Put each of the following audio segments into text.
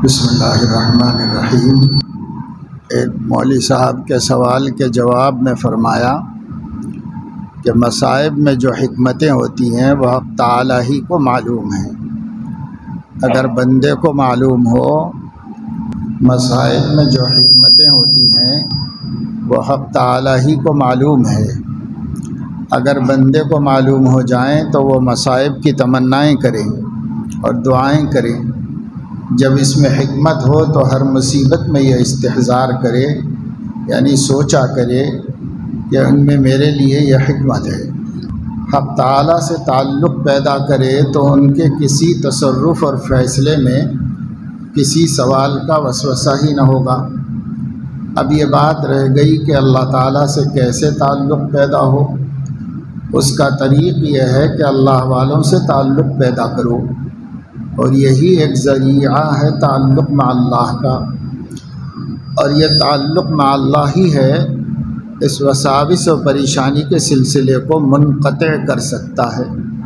بسم اللہ الرحمن الرحیم۔ ایک مولوی صاحب کے سوال کے جواب میں فرمایا کہ مصائب میں جو حکمتیں ہوتی ہیں وہ حق تعالی ہی کو معلوم ہیں۔ اگر بندے کو معلوم ہو مصائب میں جو حکمتیں ہوتی ہیں وہ حق تعالی ہی کو معلوم ہے۔ اگر بندے کو معلوم ہو جائیں تو وہ مصائب کی تمنائیں کریں اور دعائیں کریں۔ جب اس میں حکمت ہو تو ہر مصیبت میں یہ استحضار کرے، یعنی سوچا کرے کہ ان میں میرے لیے یہ حکمت ہے۔ حق تعالیٰ سے تعلق پیدا کرے تو ان کے کسی تصرف اور فیصلے میں کسی سوال کا وسوسہ ہی نہ ہوگا۔ اب یہ بات رہ گئی کہ اللہ تعالیٰ سے کیسے تعلق پیدا ہو۔ اس کا طریق یہ ہے کہ اللہ والوں سے تعلق پیدا کرو، اور یہی ایک ذریعہ ہے تعلق مع اللہ کا، اور یہ تعلق مع اللہ ہی ہے اس وساوس و پریشانی کے سلسلے کو منقطع کر سکتا ہے۔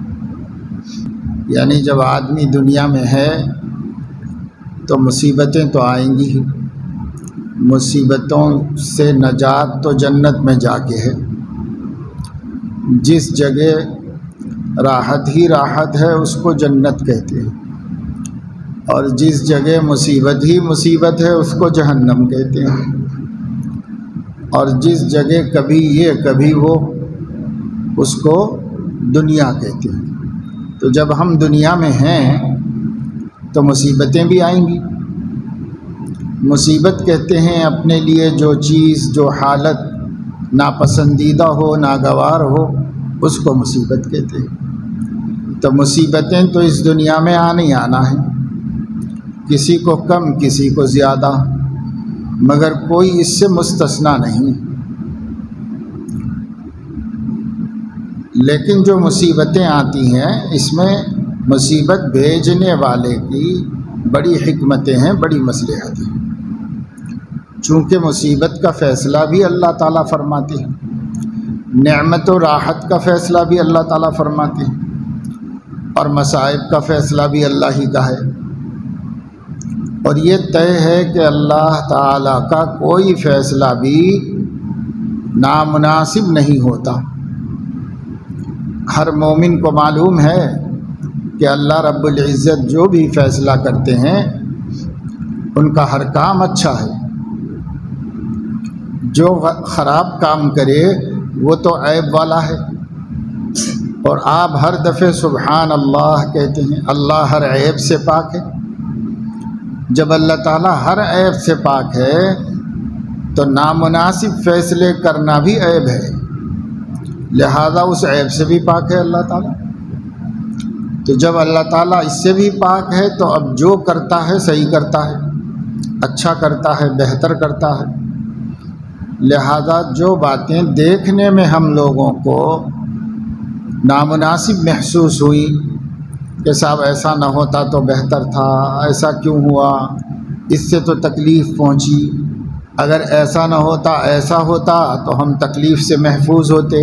یعنی جب آدمی دنیا میں ہے تو مصیبتیں تو آئیں گی ہی، مصیبتوں سے نجات تو جنت میں جا کے ہے۔ جس جگہ راحت ہی راحت ہے اس کو جنت کہتے ہیں، اور جس جگہ مصیبت ہی مصیبت ہے اس کو جہنم کہتے ہیں، اور جس جگہ کبھی یہ کبھی وہ اس کو دنیا کہتے ہیں۔ تو جب ہم دنیا میں ہیں تو مصیبتیں بھی آئیں گی۔ مصیبت کہتے ہیں اپنے لیے جو چیز، جو حالت ناپسندیدہ ہو، ناگوار ہو، اس کو مصیبت کہتے ہیں۔ تو مصیبتیں تو اس دنیا میں آنا ہے، کسی کو کم کسی کو زیادہ، مگر کوئی اس سے مستثنیٰ نہیں۔ لیکن جو مصیبتیں آتی ہیں اس میں مصیبت بھیجنے والے کی بڑی حکمتیں ہیں، بڑی مصلحتیں ہیں۔ چونکہ مصیبت کا فیصلہ بھی اللہ تعالیٰ فرماتے ہیں، نعمت و راحت کا فیصلہ بھی اللہ تعالیٰ فرماتے ہیں، اور مصائب کا فیصلہ بھی اللہ ہی کا ہے۔ اور یہ طے ہے کہ اللہ تعالیٰ کا کوئی فیصلہ بھی نامناسب نہیں ہوتا۔ ہر مومن کو معلوم ہے کہ اللہ رب العزت جو بھی فیصلہ کرتے ہیں ان کا ہر کام اچھا ہے۔ جو خراب کام کرے وہ تو عیب والا ہے، اور آپ ہر دفعہ سبحان اللہ کہتے ہیں۔ اللہ ہر عیب سے پاک ہے۔ جب اللہ تعالیٰ ہر عیب سے پاک ہے تو نامناسب فیصلے کرنا بھی عیب ہے، لہذا اس عیب سے بھی پاک ہے اللہ تعالیٰ۔ تو جب اللہ تعالیٰ اس سے بھی پاک ہے تو اب جو کرتا ہے صحیح کرتا ہے، اچھا کرتا ہے، بہتر کرتا ہے۔ لہذا جو باتیں دیکھنے میں ہم لوگوں کو نامناسب محسوس ہوئی کہ صاحب ایسا نہ ہوتا تو بہتر تھا، ایسا کیوں ہوا، اس سے تو تکلیف پہنچی، اگر ایسا نہ ہوتا ایسا ہوتا تو ہم تکلیف سے محفوظ ہوتے،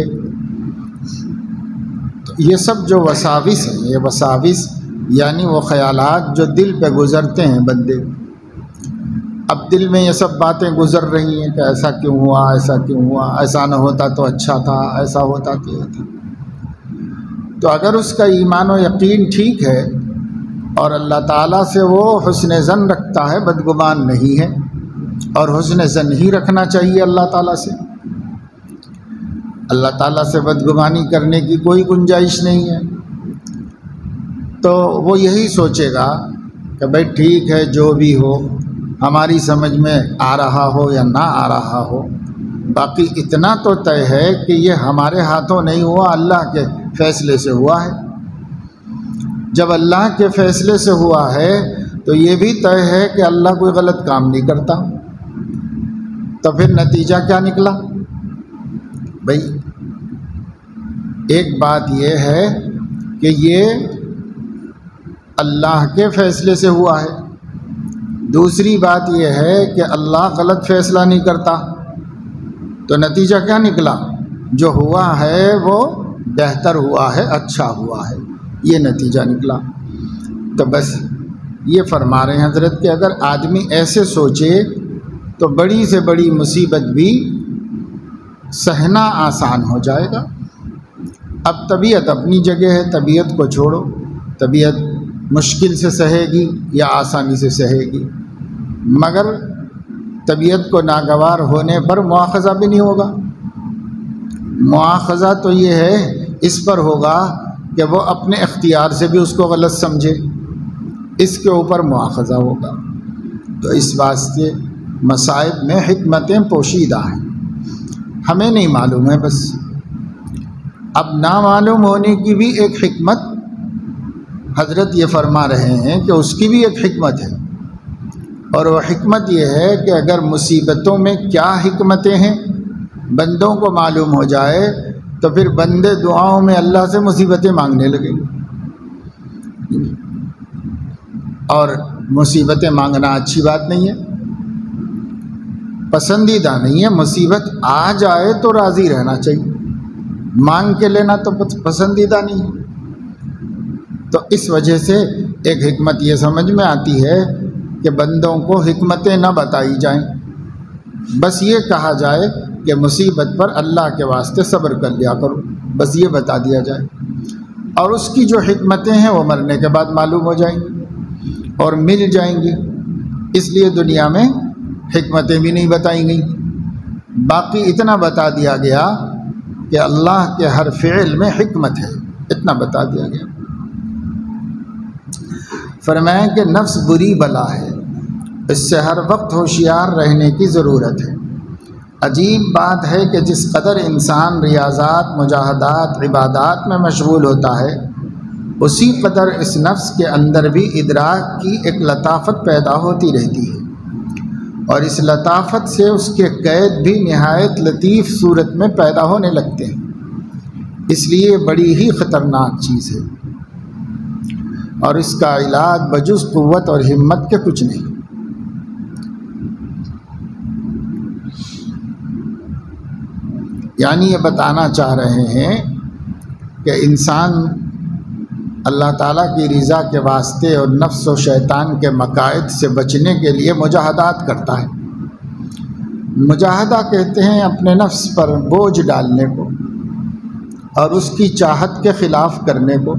تو یہ سب جو وساوس ہیں، یہ وساوس یعنی وہ خیالات جو دل پہ گزرتے ہیں بندے۔ اب دل میں یہ سب باتیں گزر رہی ہیں کہ ایسا کیوں ہوا، ایسا کیوں ہوا، ایسا نہ ہوتا تو اچھا تھا، ایسا ہوتا تو یہ تھا۔ تو اگر اس کا ایمان و یقین ٹھیک ہے اور اللہ تعالیٰ سے وہ حسن ظن رکھتا ہے، بدگمان نہیں ہے، اور حسن ظن ہی رکھنا چاہیے اللہ تعالیٰ سے۔ اللہ تعالیٰ سے بدگمانی کرنے کی کوئی گنجائش نہیں ہے۔ تو وہ یہی سوچے گا کہ بھائی ٹھیک ہے، جو بھی ہو ہماری سمجھ میں آ رہا ہو یا نہ آ رہا ہو، باقی اتنا تو طے ہے کہ یہ ہمارے ہاتھوں نہیں ہوا، اللہ کے فیصلے سے ہوا ہے۔ جب اللہ کے فیصلے سے ہوا ہے تو یہ بھی طے ہے کہ اللہ کوئی غلط کام نہیں کرتا۔ تو پھر نتیجہ کیا نکلا؟ بھائی ایک بات یہ ہے کہ یہ اللہ کے فیصلے سے ہوا ہے، دوسری بات یہ ہے کہ اللہ غلط فیصلہ نہیں کرتا۔ تو نتیجہ کیا نکلا؟ جو ہوا ہے وہ بہتر ہوا ہے، اچھا ہوا ہے، یہ نتیجہ نکلا۔ تو بس یہ فرما رہے ہیں حضرت کہ اگر آدمی ایسے سوچے تو بڑی سے بڑی مصیبت بھی سہنا آسان ہو جائے گا۔ اب طبیعت اپنی جگہ ہے، طبیعت کو چھوڑو، طبیعت مشکل سے سہے گی یا آسانی سے سہے گی، مگر طبیعت کو ناگوار ہونے پر مواخذہ بھی نہیں ہوگا۔ مواخذہ تو یہ ہے اس پر ہوگا کہ وہ اپنے اختیار سے بھی اس کو غلط سمجھے، اس کے اوپر مواخذہ ہوگا۔ تو اس واسطے مصائب میں حکمتیں پوشیدہ ہیں، ہمیں نہیں معلوم ہے بس۔ اب نامعلوم ہونے کی بھی ایک حکمت حضرت یہ فرما رہے ہیں کہ اس کی بھی ایک حکمت ہے، اور وہ حکمت یہ ہے کہ اگر مصیبتوں میں کیا حکمتیں ہیں بندوں کو معلوم ہو جائے تو پھر بندے دعاؤں میں اللہ سے مصیبتیں مانگنے لگیں گے، اور مصیبتیں مانگنا اچھی بات نہیں ہے، پسندیدہ نہیں ہے۔ مصیبت آ جائے تو راضی رہنا چاہیے، مانگ کے لینا تو پسندیدہ نہیں ہے۔ تو اس وجہ سے ایک حکمت یہ سمجھ میں آتی ہے کہ بندوں کو حکمتیں نہ بتائی جائیں، بس یہ کہا جائے کہ مصیبت پر اللہ کے واسطے صبر کر لیا کرو، بس یہ بتا دیا جائے، اور اس کی جو حکمتیں ہیں وہ مرنے کے بعد معلوم ہو جائیں گی اور مل جائیں گی۔ اس لیے دنیا میں حکمتیں بھی نہیں بتائی گئیں، باقی اتنا بتا دیا گیا کہ اللہ کے ہر فعل میں حکمت ہے، اتنا بتا دیا گیا۔ فرمائیں کہ نفس بری بلا ہے، اس سے ہر وقت ہوشیار رہنے کی ضرورت ہے۔ عجیب بات ہے کہ جس قدر انسان ریاضات، مجاہدات، عبادات میں مشغول ہوتا ہے، اسی قدر اس نفس کے اندر بھی ادراک کی ایک لطافت پیدا ہوتی رہتی ہے، اور اس لطافت سے اس کے قید بھی نہایت لطیف صورت میں پیدا ہونے لگتے ہیں۔ اس لیے بڑی ہی خطرناک چیز ہے، اور اس کا علاج بجز قوت اور ہمت کے کچھ نہیں۔ یعنی یہ بتانا چاہ رہے ہیں کہ انسان اللہ تعالیٰ کی رضا کے واسطے اور نفس و شیطان کے مقاصد سے بچنے کے لیے مجاہدات کرتا ہے۔ مجاہدہ کہتے ہیں اپنے نفس پر بوجھ ڈالنے کو اور اس کی چاہت کے خلاف کرنے کو،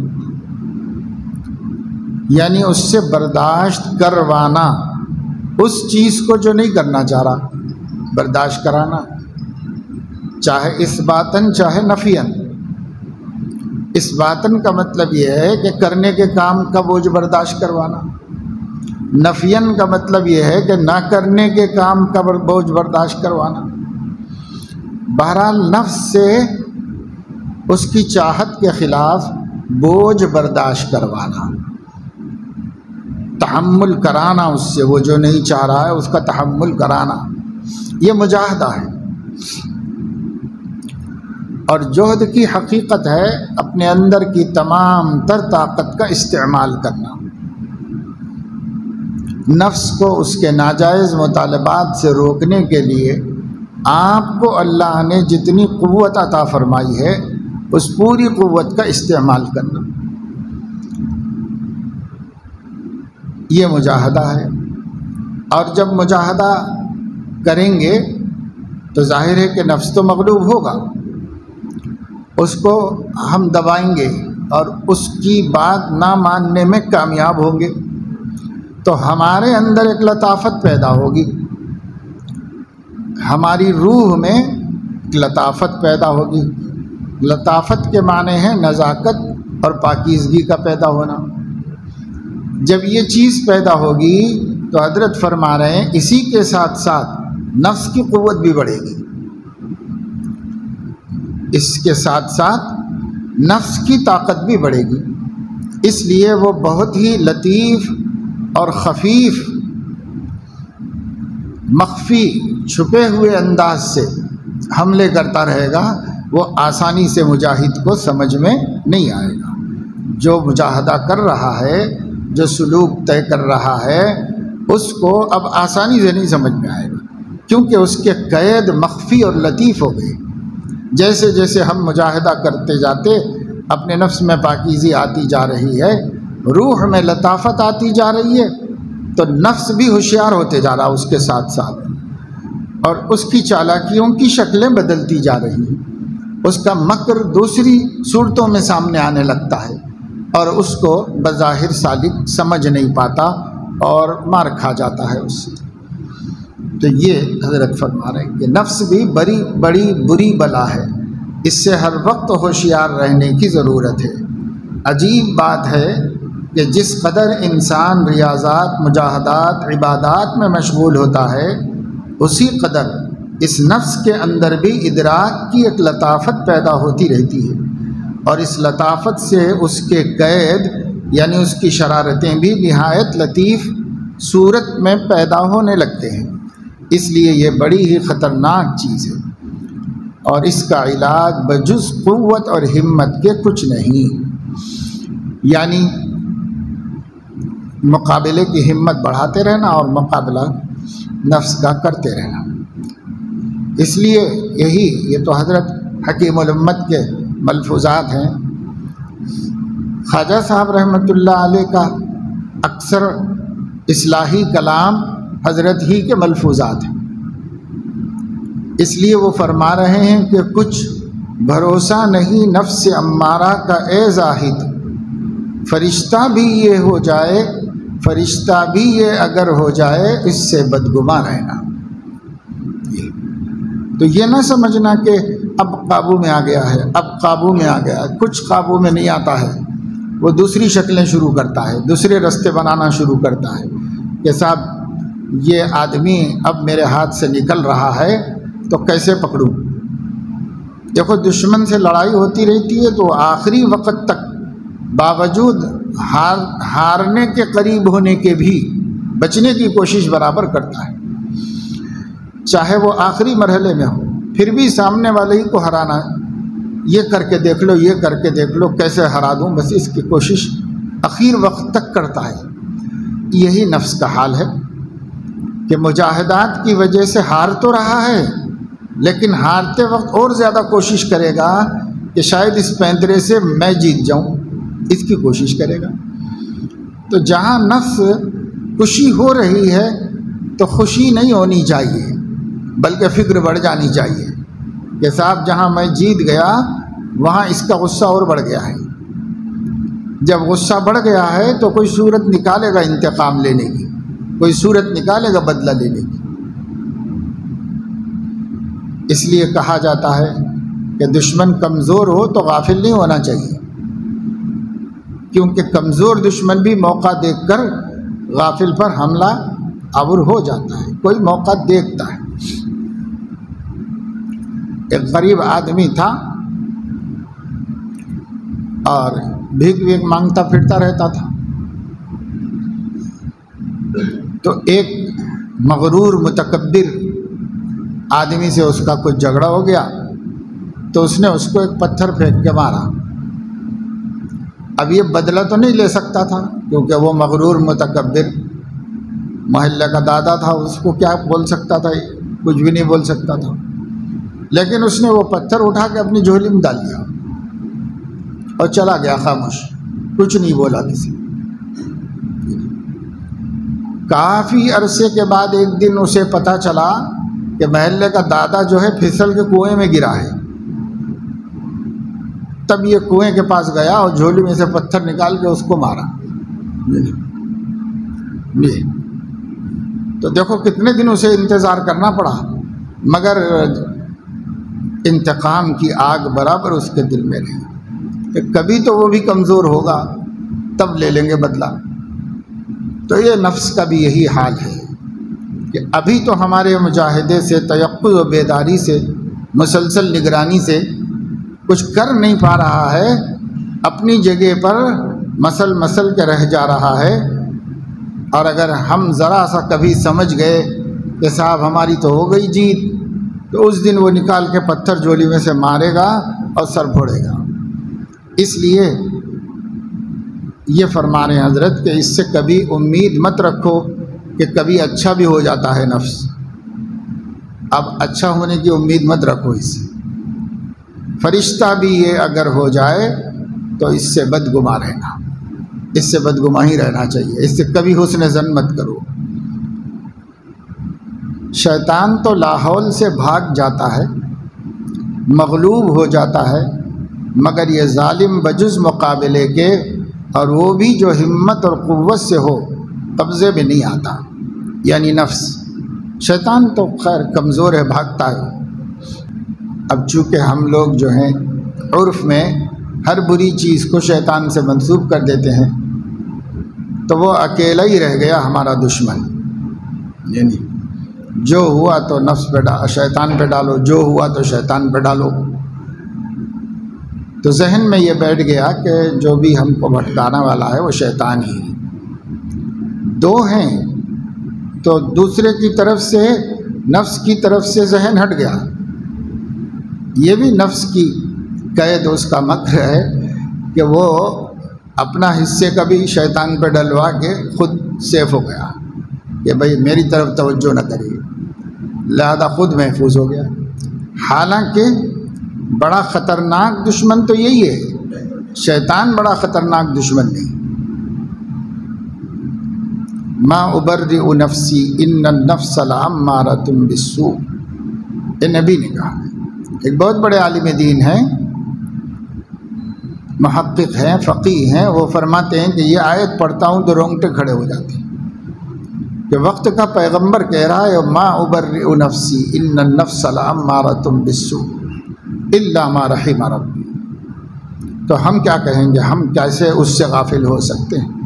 یعنی اس سے برداشت کروانا، اس چیز کو جو نہیں کرنا چاہ رہا برداشت کرانا، چاہے اس باطن چاہے نفیاً۔ اس باطن کا مطلب یہ ہے کہ کرنے کے کام کا بوجھ برداشت کروانا، نفیاً کا مطلب یہ ہے کہ نہ کرنے کے کام کا بوجھ برداشت کروانا۔ بہرحال نفس سے اس کی چاہت کے خلاف بوجھ برداشت کروانا، تحمل کرانا، اس سے وہ جو نہیں چاہ رہا ہے اس کا تحمل کرانا، یہ مجاہدہ ہے۔ اور جہد کی حقیقت ہے اپنے اندر کی تمام تر طاقت کا استعمال کرنا، نفس کو اس کے ناجائز مطالبات سے روکنے کے لیے آپ کو اللہ نے جتنی قوت عطا فرمائی ہے اس پوری قوت کا استعمال کرنا، یہ مجاہدہ ہے۔ اور جب مجاہدہ کریں گے تو ظاہر ہے کہ نفس تو مغلوب ہوگا، اس کو ہم دبائیں گے اور اس کی بات نہ ماننے میں کامیاب ہوں گے، تو ہمارے اندر ایک لطافت پیدا ہوگی، ہماری روح میں ایک لطافت پیدا ہوگی۔ لطافت کے معنی ہے نزاکت اور پاکیزگی کا پیدا ہونا۔ جب یہ چیز پیدا ہوگی تو حضرت فرما رہے ہیں اسی کے ساتھ ساتھ نفس کی قوت بھی بڑھے گی، اس کے ساتھ ساتھ نفس کی طاقت بھی بڑھے گی، اس لیے وہ بہت ہی لطیف اور خفیف، مخفی، چھپے ہوئے انداز سے حملے کرتا رہے گا، وہ آسانی سے مجاہد کو سمجھ میں نہیں آئے گا۔ جو مجاہدہ کر رہا ہے، جو سلوک طے کر رہا ہے، اس کو اب آسانی سے نہیں سمجھ میں آئے گا، کیونکہ اس کے قید مخفی اور لطیف ہو گئے۔ جیسے جیسے ہم مجاہدہ کرتے جاتے اپنے نفس میں پاکیزی آتی جا رہی ہے، روح میں لطافت آتی جا رہی ہے تو نفس بھی ہوشیار ہوتے جا رہا اس کے ساتھ ساتھ، اور اس کی چالاکیوں کی شکلیں بدلتی جا رہی ہیں، اس کا مکر دوسری صورتوں میں سامنے آنے لگتا ہے اور اس کو بظاہر سالک سمجھ نہیں پاتا اور مار کھا جاتا ہے اس سے۔ تو یہ حضرت فرما رہے ہیں کہ نفس بھی بڑی بری بلا ہے، اس سے ہر وقت ہوشیار رہنے کی ضرورت ہے۔ عجیب بات ہے کہ جس قدر انسان ریاضات، مجاہدات، عبادات میں مشغول ہوتا ہے، اسی قدر اس نفس کے اندر بھی ادراک کی ایک لطافت پیدا ہوتی رہتی ہے، اور اس لطافت سے اس کے قید یعنی اس کی شرارتیں بھی نہایت لطیف صورت میں پیدا ہونے لگتے ہیں۔ اس لیے یہ بڑی ہی خطرناک چیز ہے، اور اس کا علاج بجز قوت اور ہمت کے کچھ نہیں، یعنی مقابلے کی ہمت بڑھاتے رہنا اور مقابلہ نفس کا کرتے رہنا۔ اس لیے یہ تو حضرت حکیم الامت کے ملفوظات ہیں۔ خواجہ صاحب رحمۃ اللہ علیہ کا اکثر اصلاحی کلام حضرت ہی کے ملفوظات ہیں، اس لیے وہ فرما رہے ہیں کہ کچھ بھروسہ نہیں نفس امارہ کا اے زاہد، فرشتہ بھی یہ ہو جائے، فرشتہ بھی یہ اگر ہو جائے اس سے بدگما رہنا۔ تو یہ نہ سمجھنا کہ اب قابو میں آ گیا ہے، اب قابو میں آ گیا ہے، کچھ قابو میں نہیں آتا ہے، وہ دوسری شکلیں شروع کرتا ہے، دوسرے رستے بنانا شروع کرتا ہے کہ صاحب یہ آدمی اب میرے ہاتھ سے نکل رہا ہے تو کیسے پکڑوں۔ دیکھو دشمن سے لڑائی ہوتی رہتی ہے تو آخری وقت تک باوجود ہارنے کے قریب ہونے کے بھی بچنے کی کوشش برابر کرتا ہے، چاہے وہ آخری مرحلے میں ہو، پھر بھی سامنے والے ہی کو ہرانا ہے، یہ کر کے دیکھ لو، یہ کر کے دیکھ لو کیسے ہرا دوں، بس اس کی کوشش اخیر وقت تک کرتا ہے۔ یہی نفس کا حال ہے کہ مجاہدات کی وجہ سے ہار تو رہا ہے، لیکن ہارتے وقت اور زیادہ کوشش کرے گا کہ شاید اس پینترے سے میں جیت جاؤں، اس کی کوشش کرے گا۔ تو جہاں نفس خوشی ہو رہی ہے تو خوشی نہیں ہونی چاہیے، بلکہ فکر بڑھ جانی چاہیے کہ صاحب جہاں میں جیت گیا وہاں اس کا غصہ اور بڑھ گیا ہے۔ جب غصہ بڑھ گیا ہے تو کوئی صورت نکالے گا انتقام لینے کی، کوئی صورت نکالے گا بدلہ لینے کی۔ اس لیے کہا جاتا ہے کہ دشمن کمزور ہو تو غافل نہیں ہونا چاہیے، کیونکہ کمزور دشمن بھی موقع دیکھ کر غافل پر حملہ آور ہو جاتا ہے، کوئی موقع دیکھتا ہے۔ ایک غریب آدمی تھا اور بھیک مانگتا پھرتا رہتا تھا، تو ایک مغرور متکبر آدمی سے اس کا کچھ جھگڑا ہو گیا تو اس نے اس کو ایک پتھر پھینک کے مارا۔ اب یہ بدلہ تو نہیں لے سکتا تھا کیونکہ وہ مغرور متکبر محلے کا دادا تھا، اس کو کیا بول سکتا تھا، کچھ بھی نہیں بول سکتا تھا، لیکن اس نے وہ پتھر اٹھا کے اپنی جھولی میں ڈال دیا اور چلا گیا خاموش، کچھ نہیں بولا کسی۔ کافی عرصے کے بعد ایک دن اسے پتہ چلا کہ محلے کا دادا جو ہے پھسل کے کنویں میں گرا ہے۔ تب یہ کنویں کے پاس گیا اور جھولی میں سے پتھر نکال کے اس کو مارا۔ تو دیکھو کتنے دن اسے انتظار کرنا پڑا، مگر انتقام کی آگ برابر اس کے دل میں رہی کہ کبھی تو وہ بھی کمزور ہوگا، تب لے لیں گے بدلہ۔ تو یہ نفس کا بھی یہی حال ہے کہ ابھی تو ہمارے مجاہدے سے، تیقظ و بیداری سے، مسلسل نگرانی سے کچھ کر نہیں پا رہا ہے، اپنی جگہ پر مسل کے رہ جا رہا ہے۔ اور اگر ہم ذرا سا کبھی سمجھ گئے کہ صاحب ہماری تو ہو گئی جیت، تو اس دن وہ نکال کے پتھر جھولی میں سے مارے گا اور سر پھوڑے گا۔ اس لیے یہ فرما رہے ہیں حضرت کہ اس سے کبھی امید مت رکھو کہ کبھی اچھا بھی ہو جاتا ہے نفس، اب اچھا ہونے کی امید مت رکھو اس سے۔ فرشتہ بھی یہ اگر ہو جائے تو اس سے بدگما رہنا۔ اس سے بدگمانی رہنا چاہیے، اس سے کبھی حسن ظن مت کرو۔ شیطان تو لاحول سے بھاگ جاتا ہے، مغلوب ہو جاتا ہے، مگر یہ ظالم بجز مقابلے کے، اور وہ بھی جو ہمت اور قوت سے ہو، قبضے میں نہیں آتا، یعنی نفس۔ شیطان تو خیر کمزور ہے، بھاگتا ہے۔ اب چونکہ ہم لوگ جو ہیں عرف میں ہر بری چیز کو شیطان سے منسوب کر دیتے ہیں، تو وہ اکیلا ہی رہ گیا ہمارا دشمن، یعنی جو ہوا تو نفس پہ شیطان پہ ڈالو، جو ہوا تو شیطان پہ ڈالو۔ تو ذہن میں یہ بیٹھ گیا کہ جو بھی ہم کو بھٹکانے والا ہے وہ شیطان ہی ہے۔ دو ہیں تو دوسرے کی طرف سے، نفس کی طرف سے ذہن ہٹ گیا، یہ بھی نفس کی قید، اس کا مکر ہے کہ وہ اپنا حصے کا بھی شیطان پہ ڈلوا کے خود سیف ہو گیا کہ بھئی میری طرف توجہ نہ کریے، لہذا خود محفوظ ہو گیا۔ حالانکہ بڑا خطرناک دشمن تو یہی ہے، شیطان بڑا خطرناک دشمن نہیں۔ ما ابرئ نفسی ان النفس لامارۃ بالسوء، یہ نبی نے کہا۔ ایک بہت بڑے عالم دین ہیں، محقق ہیں، فقیہ ہیں، وہ فرماتے ہیں کہ یہ آیت پڑھتا ہوں تو رونگٹے کھڑے ہو جاتے ہیں کہ وقت کا پیغمبر کہہ رہا ہے ما ابرئ نفسی ان النفس لامارۃ بالسوء الا ما رحم ربی، تو ہم کیا کہیں گے؟ ہم کیسے اس سے غافل ہو سکتے ہیں؟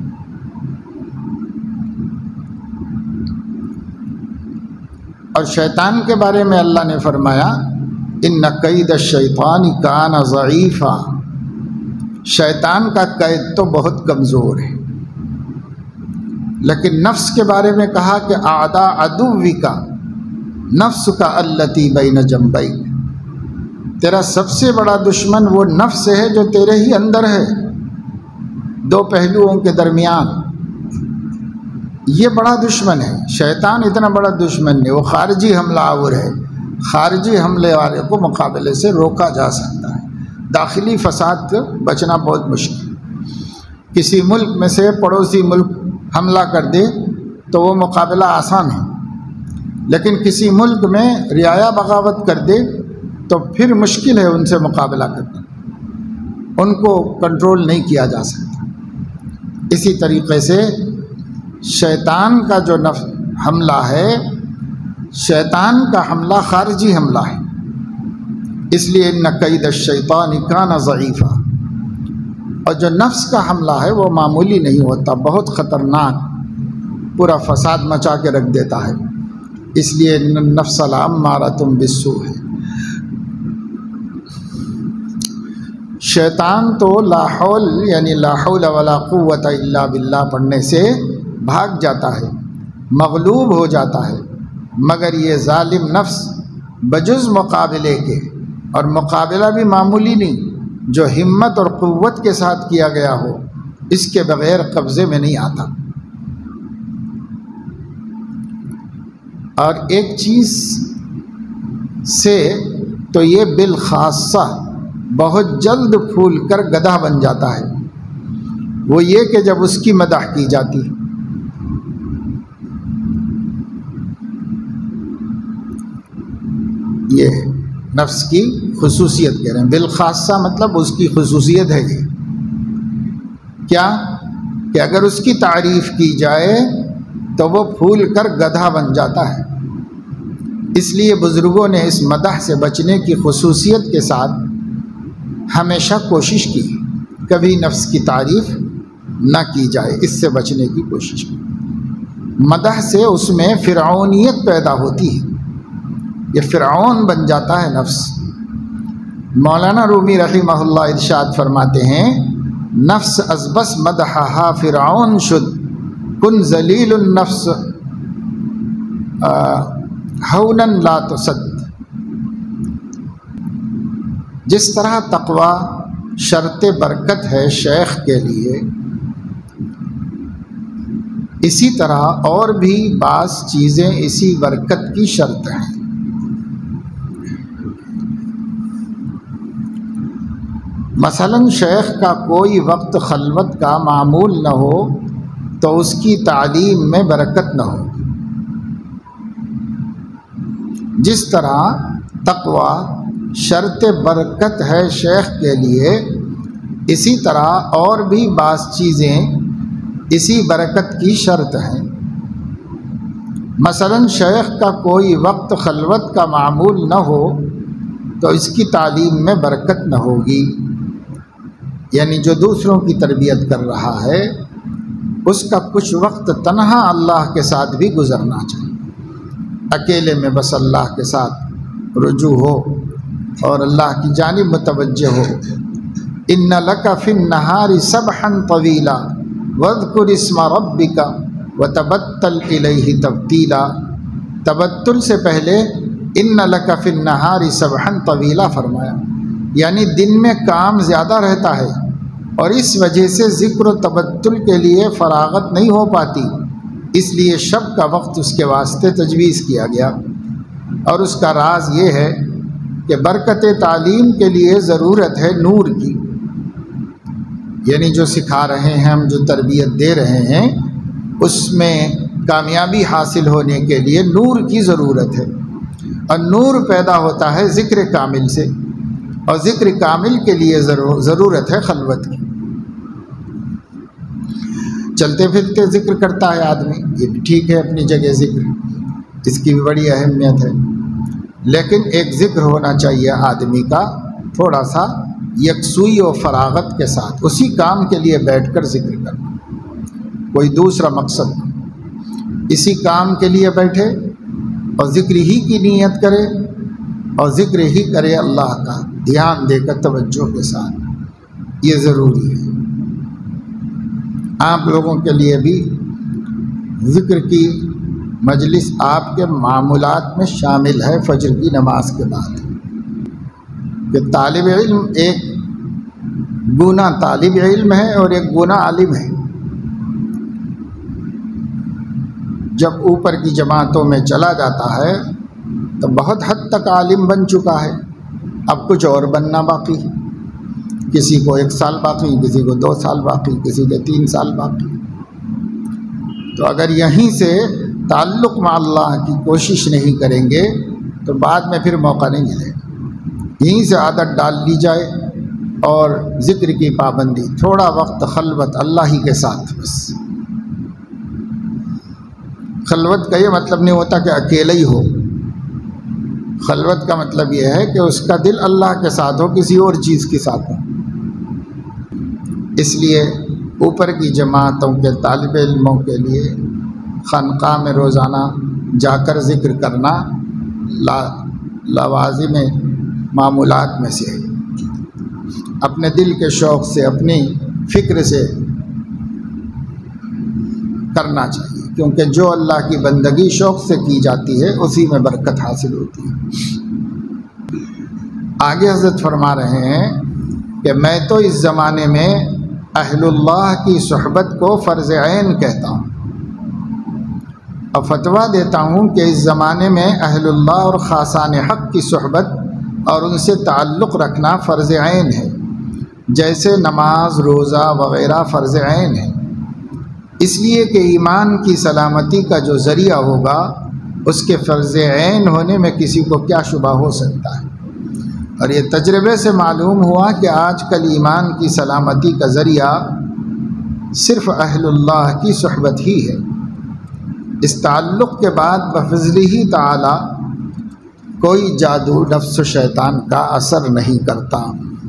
اور شیطان کے بارے میں اللہ نے فرمایا ان کید الشیطان کان ضعیفا، شیطان کا قید تو بہت کمزور ہے۔ لیکن نفس کے بارے میں کہا کہ اعداء عدوک نفس کا التی بین جنبیک، تیرا سب سے بڑا دشمن وہ نفس ہے جو تیرے ہی اندر ہے، دو پہلوؤں کے درمیان، یہ بڑا دشمن ہے۔ شیطان اتنا بڑا دشمن نہیں، وہ خارجی حملہ آور ہے، خارجی حملے والے کو مقابلے سے روکا جا سکتا ہے، داخلی فساد سے بچنا بہت مشکل۔ کسی ملک میں سے پڑوسی ملک حملہ کر دے تو وہ مقابلہ آسان ہے، لیکن کسی ملک میں رعایا بغاوت کر دے تو پھر مشکل ہے ان سے مقابلہ کرنا، ان کو کنٹرول نہیں کیا جا سکتا۔ اسی طریقے سے شیطان کا جو حملہ ہے، شیطان کا حملہ خارجی حملہ ہے، اس لیے ان کید الشیطان کان ضعیفا، اور جو نفس کا حملہ ہے وہ معمولی نہیں ہوتا، بہت خطرناک، پورا فساد مچا کے رکھ دیتا ہے، اس لیے ان النفس لامارۃ بالسوء ہے۔ شیطان تو لا حول یعنی لا حول ولا قوت الا باللہ پڑھنے سے بھاگ جاتا ہے، مغلوب ہو جاتا ہے، مگر یہ ظالم نفس بجز مقابلے کے، اور مقابلہ بھی معمولی نہیں، جو ہمت اور قوت کے ساتھ کیا گیا ہو، اس کے بغیر قبضے میں نہیں آتا۔ اور ایک چیز سے تو یہ بالخاصہ بہت جلد پھول کر گدھا بن جاتا ہے، وہ یہ کہ جب اس کی مدح کی جاتی، یہ نفس کی خصوصیت کہہ رہے ہیں، بالخاصہ مطلب اس کی خصوصیت ہے یہ کیا کہ اگر اس کی تعریف کی جائے تو وہ پھول کر گدھا بن جاتا ہے۔ اس لیے بزرگوں نے اس مدح سے بچنے کی خصوصیت کے ساتھ ہمیشہ کوشش کی، کبھی نفس کی تعریف نہ کی جائے، اس سے بچنے کی کوشش کی۔ مدح سے اس میں فرعونیت پیدا ہوتی ہے، یہ فرعون بن جاتا ہے نفس۔ مولانا رومی رحمہ اللہ ارشاد فرماتے ہیں نفس از بس مدحہا فرعون شد، کن ذلیل النفس ہونا لا تصد۔ جس طرح تقوی شرط برکت ہے شیخ کے لیے، اسی طرح اور بھی بعض چیزیں اسی برکت کی شرط ہیں۔ مثلاً شیخ کا کوئی وقت خلوت کا معمول نہ ہو تو اس کی تعلیم میں برکت نہ ہو۔ جس طرح تقویٰ شرط برکت ہے شیخ کے لیے، اسی طرح اور بھی بعض چیزیں اسی برکت کی شرط ہیں۔ مثلاً شیخ کا کوئی وقت خلوت کا معمول نہ ہو تو اس کی تعلیم میں برکت نہ ہوگی، یعنی جو دوسروں کی تربیت کر رہا ہے اس کا کچھ وقت تنہا اللہ کے ساتھ بھی گزرنا چاہیے، اکیلے میں بس اللہ کے ساتھ رجوع ہو اور اللہ کی جانب متوجہ ہو۔ ان لک فی النہار سبحا طویلا واذکر اسم ربک وتبتل الیہ تبتیلا۔ تبتل سے پہلے ان لک فی النہار سبحا طویلا فرمایا، یعنی دن میں کام زیادہ رہتا ہے اور اس وجہ سے ذکر و تبتل کے لیے فراغت نہیں ہو پاتی، اس لیے شب کا وقت اس کے واسطے تجویز کیا گیا۔ اور اس کا راز یہ ہے کہ برکت تعلیم کے لیے ضرورت ہے نور کی، یعنی جو سکھا رہے ہیں ہم، جو تربیت دے رہے ہیں، اس میں کامیابی حاصل ہونے کے لیے نور کی ضرورت ہے، اور نور پیدا ہوتا ہے ذکر کامل سے، اور ذکر کامل کے لیے ضرورت ہے خلوت کی۔ چلتے پھرتے ذکر کرتا ہے آدمی، یہ بھی ٹھیک ہے اپنی جگہ ذکر، اس کی بھی بڑی اہمیت ہے، لیکن ایک ذکر ہونا چاہیے آدمی کا تھوڑا سا یکسوئی و فراغت کے ساتھ، اسی کام کے لیے بیٹھ کر ذکر کرنا، کوئی دوسرا مقصد نہیں، اسی کام کے لیے بیٹھے اور ذکر ہی کی نیت کرے اور ذکر ہی کرے اللہ کا، دھیان دے کر توجہ کے ساتھ، یہ ضروری ہے۔ آپ لوگوں کے لیے بھی ذکر کی مجلس آپ کے معمولات میں شامل ہے فجر کی نماز کے بعد، کہ طالب علم ایک گنا طالب علم ہے اور ایک گنا عالم ہے۔ جب اوپر کی جماعتوں میں چلا جاتا ہے تو بہت حد تک عالم بن چکا ہے، اب کچھ اور بننا باقی ہے، کسی کو 1 سال باقی، کسی کو 2 سال باقی، کسی کو 3 سال باقی۔ تو اگر یہیں سے تعلق مع اللہ کی کوشش نہیں کریں گے تو بعد میں پھر موقع نہیں ملے گا، یہیں سے عادت ڈال لی جائے اور ذکر کی پابندی، تھوڑا وقت خلوت اللہ ہی کے ساتھ بس۔ خلوت کا یہ مطلب نہیں ہوتا کہ اکیلے ہی ہو، خلوت کا مطلب یہ ہے کہ اس کا دل اللہ کے ساتھ ہو، کسی اور چیز کے ساتھ ہو۔ اس لیے اوپر کی جماعتوں کے طالب علموں کے لیے خانقاہ میں روزانہ جا کر ذکر کرنا لوازم معمولات میں سے ہے، اپنے دل کے شوق سے، اپنی فکر سے کرنا چاہیے، کیونکہ جو اللہ کی بندگی شوق سے کی جاتی ہے اسی میں برکت حاصل ہوتی ہے۔ آگے حضرت فرما رہے ہیں کہ میں تو اس زمانے میں اہل اللہ کی صحبت کو فرض عین کہتا ہوں، اور فتویٰ دیتا ہوں کہ اس زمانے میں اہل اللہ اور خاصان حق کی صحبت اور ان سے تعلق رکھنا فرض عین ہے، جیسے نماز، روزہ وغیرہ فرض عین ہے، اس لیے کہ ایمان کی سلامتی کا جو ذریعہ ہوگا اس کے فرض عین ہونے میں کسی کو کیا شبہ ہو سکتا ہے۔ اور یہ تجربے سے معلوم ہوا کہ آج کل ایمان کی سلامتی کا ذریعہ صرف اہل اللہ کی صحبت ہی ہے، اس تعلق کے بعد بفضلہ تعالی کوئی جادو نفس و شیطان کا اثر نہیں کرتا۔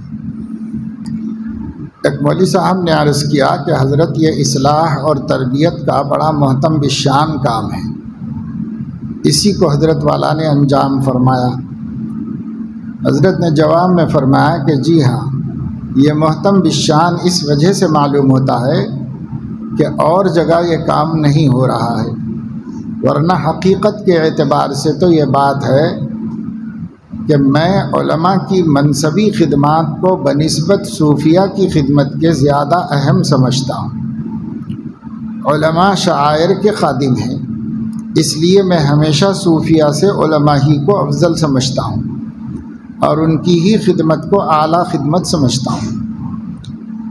ایک مولوی صاحب نے عرض کیا کہ حضرت یہ اصلاح اور تربیت کا بڑا محتم بالشان کام ہے، اسی کو حضرت والا نے انجام فرمایا۔ حضرت نے جواب میں فرمایا کہ جی ہاں، یہ محتم بالشان اس وجہ سے معلوم ہوتا ہے کہ اور جگہ یہ کام نہیں ہو رہا ہے، ورنہ حقیقت کے اعتبار سے تو یہ بات ہے کہ میں علماء کی منصبی خدمات کو بنسبت صوفیہ کی خدمت کے زیادہ اہم سمجھتا ہوں۔ علماء شاعر کے خادم ہیں، اس لیے میں ہمیشہ صوفیہ سے علماء ہی کو افضل سمجھتا ہوں اور ان کی ہی خدمت کو اعلیٰ خدمت سمجھتا ہوں۔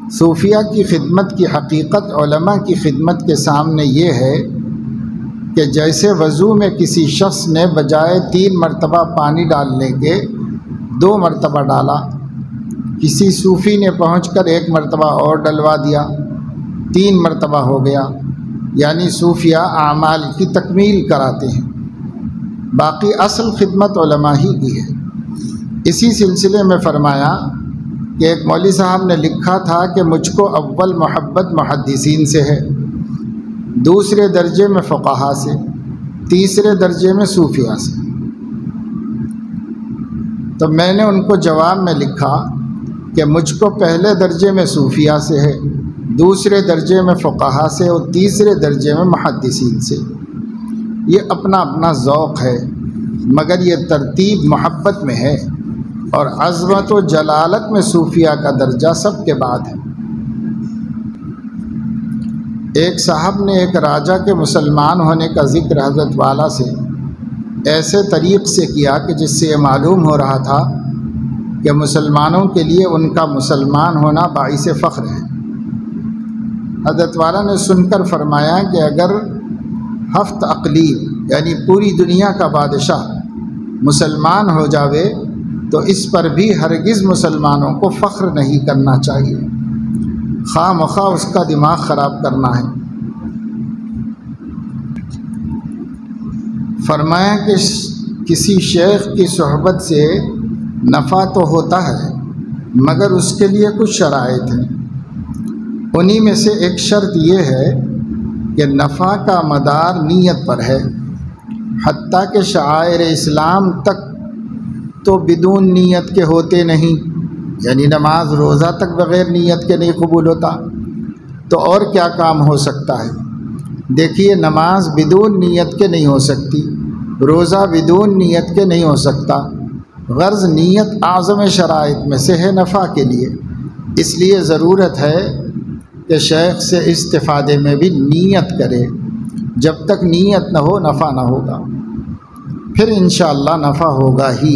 صوفیہ کی خدمت کی حقیقت علماء کی خدمت کے سامنے یہ ہے کہ جیسے وضو میں کسی شخص نے بجائے 3 مرتبہ پانی ڈالنے کے 2 مرتبہ ڈالا، کسی صوفی نے پہنچ کر 1 مرتبہ اور ڈلوا دیا، 3 مرتبہ ہو گیا، یعنی صوفیہ اعمال کی تکمیل کراتے ہیں، باقی اصل خدمت علماء ہی کی ہے۔ اسی سلسلے میں فرمایا کہ ایک مولوی صاحب نے لکھا تھا کہ مجھ کو اول محبت محدثین سے ہے، دوسرے درجے میں فقہاء سے، تیسرے درجے میں صوفیاء سے۔ تو میں نے ان کو جواب میں لکھا کہ مجھ کو پہلے درجے میں صوفیاء سے ہے، دوسرے درجے میں فقہاء سے اور تیسرے درجے میں محدثین سے۔ یہ اپنا اپنا ذوق ہے، مگر یہ ترتیب محبت میں ہے، اور عظمت و جلالت میں صوفیاء کا درجہ سب کے بعد ہے۔ ایک صاحب نے ایک راجہ کے مسلمان ہونے کا ذکر حضرت والا سے ایسے طریق سے کیا کہ جس سے یہ معلوم ہو رہا تھا کہ مسلمانوں کے لیے ان کا مسلمان ہونا باعث فخر ہے۔ حضرت والا نے سن کر فرمایا کہ اگر 7 اقلیم یعنی پوری دنیا کا بادشاہ مسلمان ہو جاوے تو اس پر بھی ہرگز مسلمانوں کو فخر نہیں کرنا چاہیے، خواہ مخواہ اس کا دماغ خراب کرنا ہے۔ فرمایا کہ کسی شیخ کی صحبت سے نفع تو ہوتا ہے، مگر اس کے لیے کچھ شرائط ہیں۔ انہی میں سے ایک شرط یہ ہے کہ نفع کا مدار نیت پر ہے، حتیٰ کہ شعائر اسلام تک تو بدون نیت کے ہوتے نہیں، یعنی نماز روزہ تک بغیر نیت کے نہیں قبول ہوتا، تو اور کیا کام ہو سکتا ہے؟ دیکھیے، نماز بدون نیت کے نہیں ہو سکتی، روزہ بدون نیت کے نہیں ہو سکتا، غرض نیت اعظم شرائط میں سے ہے نفع کے لیے۔ اس لیے ضرورت ہے کہ شیخ سے استفادے میں بھی نیت کرے، جب تک نیت نہ ہو نفع نہ ہوگا، پھر انشاءاللہ نفع ہوگا ہی۔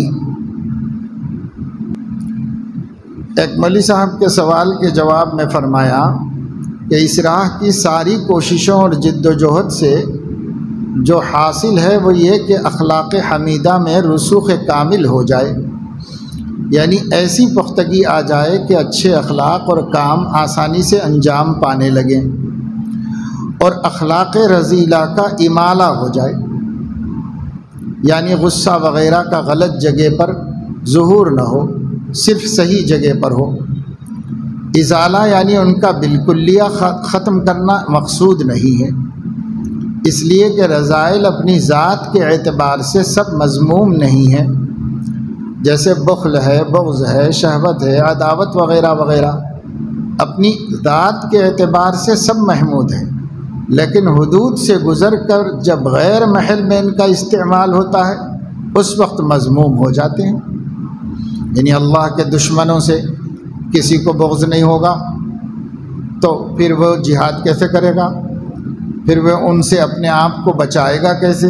ایک مولوی صاحب کے سوال کے جواب میں فرمایا کہ اس راہ کی ساری کوششوں اور جد و جہد سے جو حاصل ہے وہ یہ کہ اخلاق حمیدہ میں رسوخ کامل ہو جائے، یعنی ایسی پختگی آ جائے کہ اچھے اخلاق اور کام آسانی سے انجام پانے لگیں، اور اخلاق رذیلہ کا امالہ ہو جائے، یعنی غصہ وغیرہ کا غلط جگہ پر ظہور نہ ہو، صرف صحیح جگہ پر ہو۔ ازالہ یعنی ان کا بالکلیہ ختم کرنا مقصود نہیں ہے، اس لیے کہ رذائل اپنی ذات کے اعتبار سے سب مذموم نہیں ہیں، جیسے بخل ہے، بغض ہے، شہوت ہے، عداوت وغیرہ وغیرہ، اپنی ذات کے اعتبار سے سب محمود ہیں، لیکن حدود سے گزر کر جب غیر محل میں ان کا استعمال ہوتا ہے اس وقت مذموم ہو جاتے ہیں۔ یعنی اللہ کے دشمنوں سے کسی کو بغض نہیں ہوگا تو پھر وہ جہاد کیسے کرے گا، پھر وہ ان سے اپنے آپ کو بچائے گا کیسے؟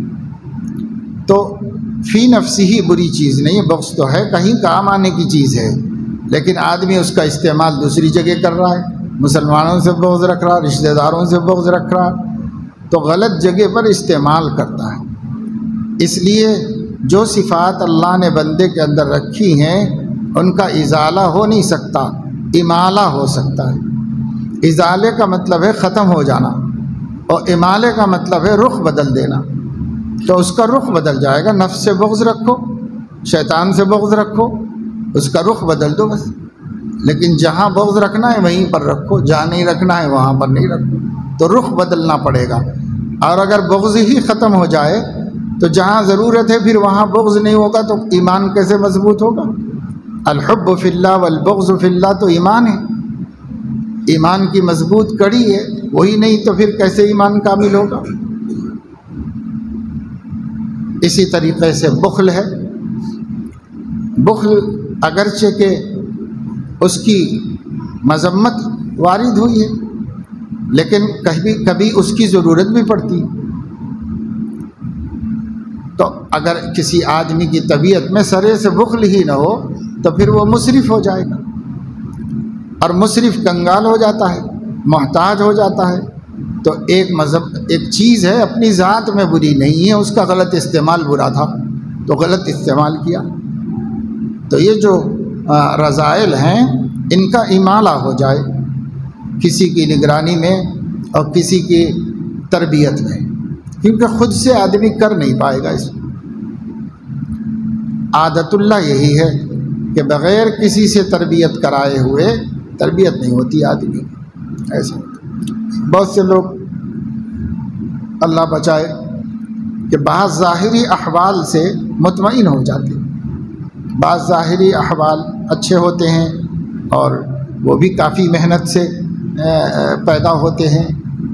تو فی نفسی ہی بری چیز نہیں، بغض تو ہے، کہیں کام آنے کی چیز ہے، لیکن آدمی اس کا استعمال دوسری جگہ کر رہا ہے، مسلمانوں سے بغض رکھ رہا، رشتہ داروں سے بغض رکھ رہا، تو غلط جگہ پر استعمال کرتا ہے۔ اس لیے جو صفات اللہ نے بندے کے اندر رکھی ہیں ان کا ازالہ ہو نہیں سکتا، امالہ ہو سکتا ہے۔ ازالے کا مطلب ہے ختم ہو جانا، اور امالے کا مطلب ہے رخ بدل دینا، تو اس کا رخ بدل جائے گا۔ نفس سے بغض رکھو، شیطان سے بغض رکھو، اس کا رخ بدل دو بس، لیکن جہاں بغض رکھنا ہے وہیں پر رکھو، جہاں نہیں رکھنا ہے وہاں پر نہیں رکھو، تو رخ بدلنا پڑے گا۔ اور اگر بغض ہی ختم ہو جائے تو جہاں ضرورت ہے پھر وہاں بغض نہیں ہوگا تو ایمان کیسے مضبوط ہوگا؟ الحب فی اللہ والبغض فی اللہ تو ایمان ہے، ایمان کی مضبوط کڑی ہے، وہی نہیں تو پھر کیسے ایمان کامل ہوگا؟ اسی طریقے سے بخل ہے، بخل اگرچہ کہ اس کی مذمت وارد ہوئی ہے لیکن کبھی اس کی ضرورت بھی پڑتی، تو اگر کسی آدمی کی طبیعت میں سرے سے بخل ہی نہ ہو تو پھر وہ مسرف ہو جائے گا، اور مصرف کنگال ہو جاتا ہے، محتاج ہو جاتا ہے، تو ایک مذہب ایک چیز ہے اپنی ذات میں بری نہیں ہے، اس کا غلط استعمال برا تھا تو غلط استعمال کیا۔ تو یہ جو رذائل ہیں ان کا امالہ ہو جائے کسی کی نگرانی میں اور کسی کی تربیت میں، کیونکہ خود سے آدمی کر نہیں پائے گا۔ اس عادت اللہ یہی ہے کہ بغیر کسی سے تربیت کرائے ہوئے تربیت نہیں ہوتی آدمی کی۔ ایسے بہت سے لوگ اللہ بچائے کہ بعض ظاہری احوال سے مطمئن ہو جاتے ہیں، بعض ظاہری احوال اچھے ہوتے ہیں اور وہ بھی کافی محنت سے پیدا ہوتے ہیں،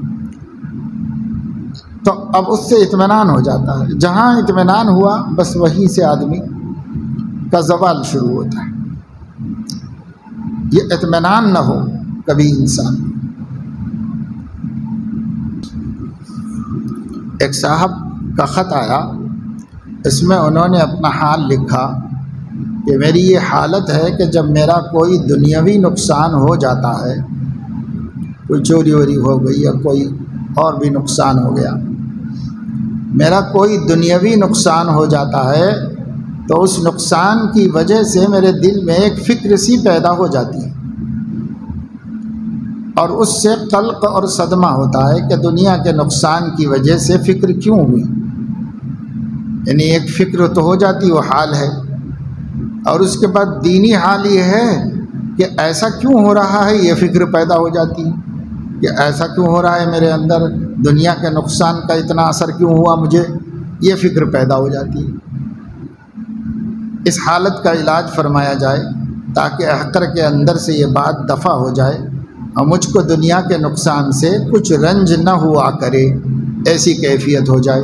تو اب اس سے اطمینان ہو جاتا ہے۔ جہاں اطمینان ہوا بس وہیں سے آدمی کا زوال شروع ہوتا ہے۔ یہ اطمینان نہ ہو کبھی انسان۔ ایک صاحب کا خط آیا، اس میں انہوں نے اپنا حال لکھا کہ میری یہ حالت ہے کہ جب میرا کوئی دنیاوی نقصان ہو جاتا ہے، کوئی چوری ووری ہو گئی یا کوئی اور بھی نقصان ہو گیا، میرا کوئی دنیاوی نقصان ہو جاتا ہے تو اس نقصان کی وجہ سے میرے دل میں ایک فکر سی پیدا ہو جاتی ہے اور اس سے قلق اور صدمہ ہوتا ہے کہ دنیا کے نقصان کی وجہ سے فکر کیوں ہوئی، یعنی ایک فکر تو ہو جاتی، وہ حال ہے، اور اس کے بعد دینی حال یہ ہے کہ ایسا کیوں ہو رہا ہے، یہ فکر پیدا ہو جاتی ہے کہ ایسا کیوں ہو رہا ہے میرے اندر، دنیا کے نقصان کا اتنا اثر کیوں ہوا مجھے، یہ فکر پیدا ہو جاتی ہے۔ اس حالت کا علاج فرمایا جائے تاکہ احقر کے اندر سے یہ بات دفع ہو جائے اور مجھ کو دنیا کے نقصان سے کچھ رنج نہ ہوا کرے، ایسی کیفیت ہو جائے۔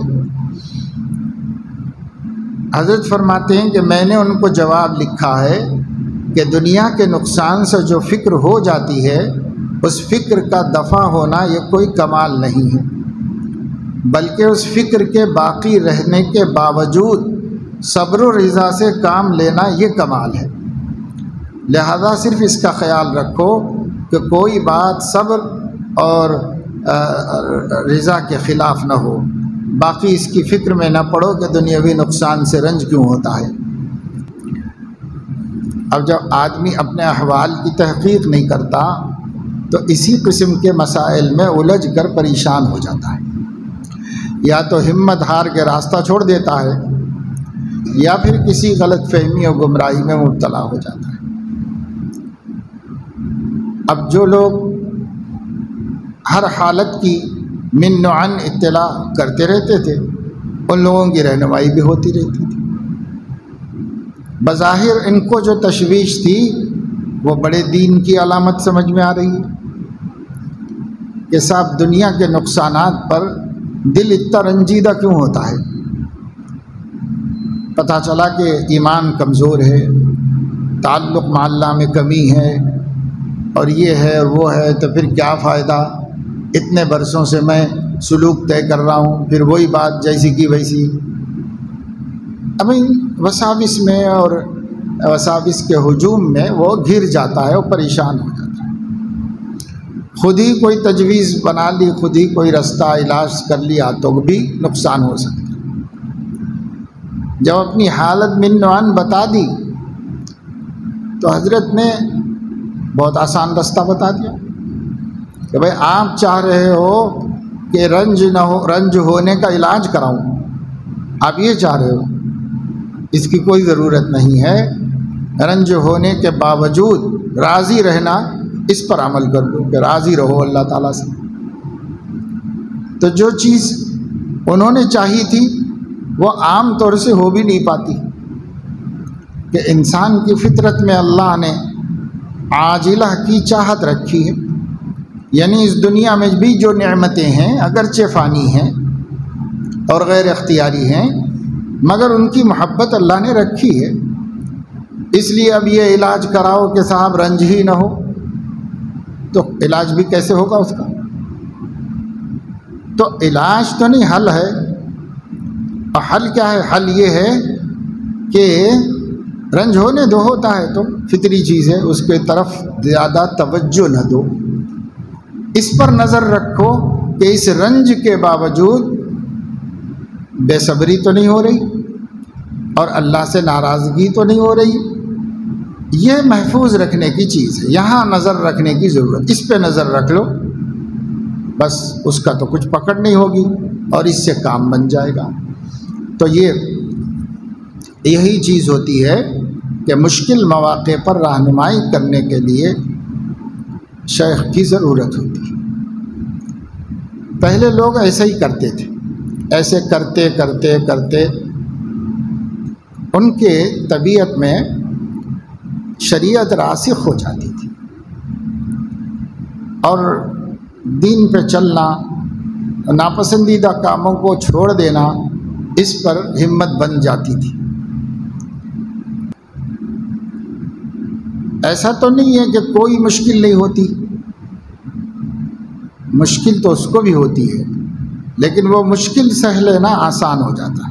حضرت فرماتے ہیں کہ میں نے ان کو جواب لکھا ہے کہ دنیا کے نقصان سے جو فکر ہو جاتی ہے اس فکر کا دفع ہونا یہ کوئی کمال نہیں ہے، بلکہ اس فکر کے باقی رہنے کے باوجود صبر و رضا سے کام لینا یہ کمال ہے۔ لہذا صرف اس کا خیال رکھو کہ کوئی بات صبر اور رضا کے خلاف نہ ہو، باقی اس کی فکر میں نہ پڑو کہ دنیاوی نقصان سے رنج کیوں ہوتا ہے۔ اب جب آدمی اپنے احوال کی تحقیق نہیں کرتا تو اسی قسم کے مسائل میں الجھ کر پریشان ہو جاتا ہے، یا تو ہمت ہار کے راستہ چھوڑ دیتا ہے یا پھر کسی غلط فہمی اور گمراہی میں مبتلا ہو جاتا ہے۔ اب جو لوگ ہر حالت کی من و عن اطلاع کرتے رہتے تھے ان لوگوں کی رہنمائی بھی ہوتی رہتی تھی۔ بظاہر ان کو جو تشویش تھی وہ بڑے دین کی علامت سمجھ میں آ رہی ہے کہ صاحب دنیا کے نقصانات پر دل اتنا رنجیدہ کیوں ہوتا ہے۔ پتہ چلا کہ ایمان کمزور ہے، تعلق مع اللہ میں کمی ہے اور یہ ہے اور وہ ہے، تو پھر کیا فائدہ، اتنے برسوں سے میں سلوک طے کر رہا ہوں پھر وہی بات جیسی کی ویسی۔ اب ان وساوس میں اور وساوس کے ہجوم میں وہ گھر جاتا ہے اور پریشان ہو جاتا ہے۔ خود ہی کوئی تجویز بنا لی، خود ہی کوئی رستہ علاج کر لیا تو بھی نقصان ہو سکتا ہے۔ جب اپنی حالت من و عن بتا دی تو حضرت نے بہت آسان رستہ بتا دیا کہ بھائی آپ چاہ رہے ہو کہ رنج نہ ہو، رنج ہونے کا علاج کراؤں، آپ یہ چاہ رہے ہو، اس کی کوئی ضرورت نہیں ہے۔ رنج ہونے کے باوجود راضی رہنا، اس پر عمل کر لو کہ راضی رہو اللہ تعالیٰ سے۔ تو جو چیز انہوں نے چاہی تھی وہ عام طور سے ہو بھی نہیں پاتی، کہ انسان کی فطرت میں اللہ نے عاجلہ کی چاہت رکھی ہے، یعنی اس دنیا میں بھی جو نعمتیں ہیں اگرچہ فانی ہیں اور غیر اختیاری ہیں مگر ان کی محبت اللہ نے رکھی ہے، اس لیے اب یہ علاج کراؤ کہ صاحب رنج ہی نہ ہو، تو علاج بھی کیسے ہوگا اس کا؟ تو علاج تو نہیں، حل ہے۔ اور حل کیا ہے؟ حل یہ ہے کہ رنج ہونے دو، ہوتا ہے تو فطری چیز ہے، اس کے طرف زیادہ توجہ نہ دو، اس پر نظر رکھو کہ اس رنج کے باوجود بے صبری تو نہیں ہو رہی اور اللہ سے ناراضگی تو نہیں ہو رہی۔ یہ محفوظ رکھنے کی چیز ہے، یہاں نظر رکھنے کی ضرورت، اس پہ نظر رکھ لو، بس اس کا تو کچھ پکڑ نہیں ہوگی اور اس سے کام بن جائے گا۔ تو یہی چیز ہوتی ہے کہ مشکل مواقع پر رہنمائی کرنے کے لیے شیخ کی ضرورت ہوتی ہے۔ پہلے لوگ ایسے ہی کرتے تھے، ایسے کرتے کرتے کرتے ان کے طبیعت میں شریعت راسخ ہو جاتی تھی اور دین پہ چلنا، ناپسندیدہ کاموں کو چھوڑ دینا، اس پر ہمت بن جاتی تھی۔ ایسا تو نہیں ہے کہ کوئی مشکل نہیں ہوتی، مشکل تو اس کو بھی ہوتی ہے، لیکن وہ مشکل سہ لینا آسان ہو جاتا ہے۔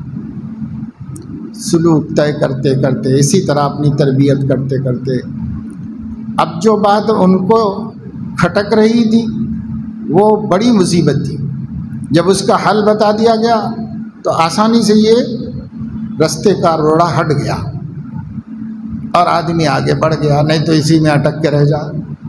سلوک طے کرتے کرتے، اسی طرح اپنی تربیت کرتے کرتے، اب جو بات ان کو کھٹک رہی تھی وہ بڑی مصیبت تھی، جب اس کا حل بتا دیا گیا تو آسانی سے یہ رستے کا روڑا ہٹ گیا اور آدمی آگے بڑھ گیا، نہیں تو اسی میں اٹک کے رہ جا۔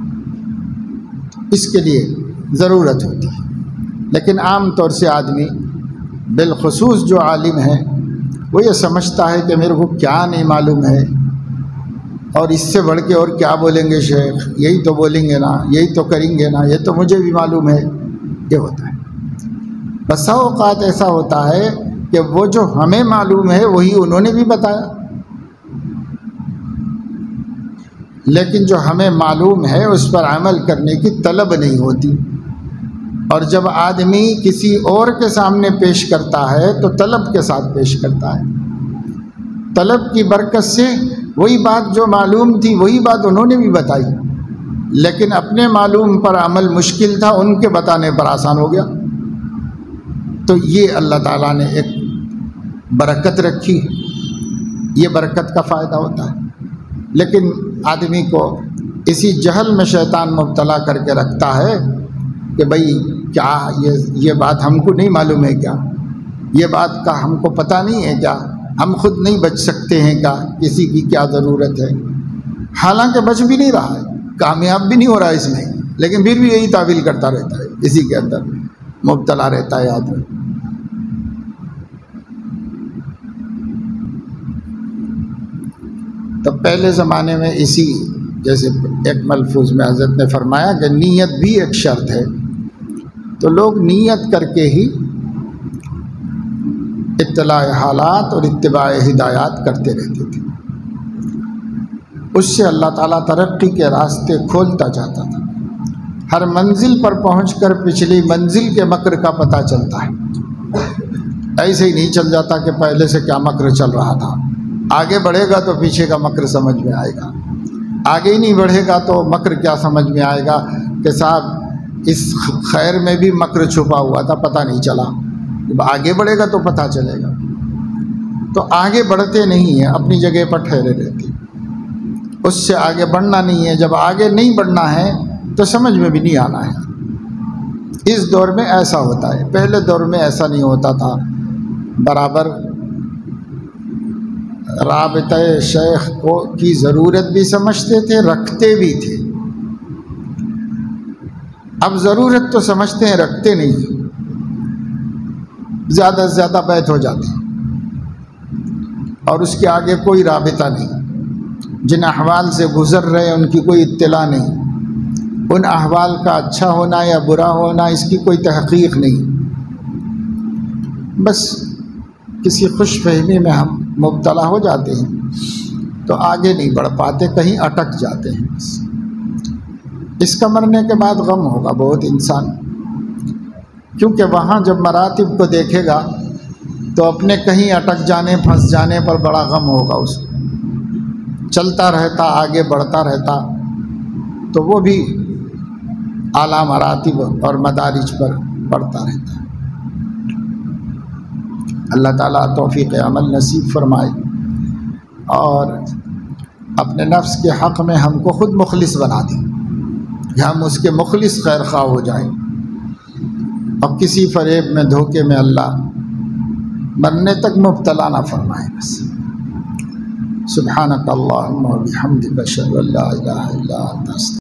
اس کے لیے ضرورت ہوتی ہے، لیکن عام طور سے آدمی، بالخصوص جو عالم ہے، وہ یہ سمجھتا ہے کہ میرے کو کیا نہیں معلوم ہے اور اس سے بڑھ کے اور کیا بولیں گے شیخ، یہی تو بولیں گے نا، یہی تو کریں گے نا، یہ تو مجھے بھی معلوم ہے، یہ ہوتا ہے۔ بسا اوقات ایسا ہوتا ہے کہ وہ جو ہمیں معلوم ہے وہی انہوں نے بھی بتایا، لیکن جو ہمیں معلوم ہے اس پر عمل کرنے کی طلب نہیں ہوتی، اور جب آدمی کسی اور کے سامنے پیش کرتا ہے تو طلب کے ساتھ پیش کرتا ہے۔ طلب کی برکت سے وہی بات جو معلوم تھی وہی بات انہوں نے بھی بتائی، لیکن اپنے معلوم پر عمل مشکل تھا، ان کے بتانے پر آسان ہو گیا۔ تو یہ اللہ تعالیٰ نے ایک برکت رکھی، یہ برکت کا فائدہ ہوتا ہے۔ لیکن آدمی کو اسی جہل میں شیطان مبتلا کر کے رکھتا ہے کہ بھئی کیا یہ بات ہم کو نہیں معلوم ہے کیا، یہ بات کا ہم کو پتہ نہیں ہے کیا، ہم خود نہیں بچ سکتے ہیں کیا، کسی کی کیا ضرورت ہے؟ حالانکہ بچ بھی نہیں رہا ہے، کامیاب بھی نہیں ہو رہا ہے اس میں، لیکن پھر بھی یہی تعویل کرتا رہتا ہے، اسی کے اندر مبتلا رہتا ہے آدمی۔ تو پہلے زمانے میں اسی جیسے ایک ملفوظ میں حضرت نے فرمایا کہ نیت بھی ایک شرط ہے، تو لوگ نیت کر کے ہی اطلاع حالات اور اتباع ہدایات کرتے رہتے تھے، اس سے اللہ تعالیٰ ترقی کے راستے کھولتا جاتا تھا۔ ہر منزل پر پہنچ کر پچھلی منزل کے مکر کا پتہ چلتا ہے، ایسے ہی نہیں چل جاتا کہ پہلے سے کیا مکر چل رہا تھا، آگے بڑھے گا تو پیچھے کا مکر سمجھ میں آئے گا، آگے ہی نہیں بڑھے گا تو مکر کیا سمجھ میں آئے گا کہ صاحب اس خیر میں بھی مکر چھپا ہوا تھا، پتہ نہیں چلا، جب آگے بڑھے گا تو پتہ چلے گا۔ تو آگے بڑھتے نہیں ہیں، اپنی جگہ پر ٹھہرے رہتے، اس سے آگے بڑھنا نہیں ہے۔ جب آگے نہیں بڑھنا ہے تو سمجھ میں بھی نہیں آنا ہے۔ اس دور میں ایسا ہوتا ہے، پہلے دور میں ایسا نہیں ہوتا تھا، برابر رابطہ شیخ کی ضرورت بھی سمجھتے تھے، رکھتے بھی تھے۔ اب ضرورت تو سمجھتے ہیں، رکھتے نہیں، زیادہ سے زیادہ بیعت ہو جاتے ہیں اور اس کے آگے کوئی رابطہ نہیں۔ جن احوال سے گزر رہے ہیں ان کی کوئی اطلاع نہیں، ان احوال کا اچھا ہونا یا برا ہونا اس کی کوئی تحقیق نہیں، بس کسی خوش فہمی میں ہم مبتلا ہو جاتے ہیں تو آگے نہیں بڑھ پاتے، کہیں اٹک جاتے ہیں۔ اس کا مرنے کے بعد غم ہوگا بہت انسان، کیونکہ وہاں جب مراتب کو دیکھے گا تو اپنے کہیں اٹک جانے، پھنس جانے پر بڑا غم ہوگا اس کو۔ چلتا رہتا، آگے بڑھتا رہتا تو وہ بھی اعلیٰ مراتب اور مدارج پر بڑھتا رہتا ہے۔ اللہ تعالیٰ توفیق عمل نصیب فرمائے اور اپنے نفس کے حق میں ہم کو خود مخلص بنا دے کہ ہم اس کے مخلص خیر خواہ ہو جائیں، اور کسی فریب میں دھوکے میں اللہ مرنے تک مبتلا نہ فرمائے۔ بس سبحانک اللہم و بحمدک اشہد ان لا الہ الا انت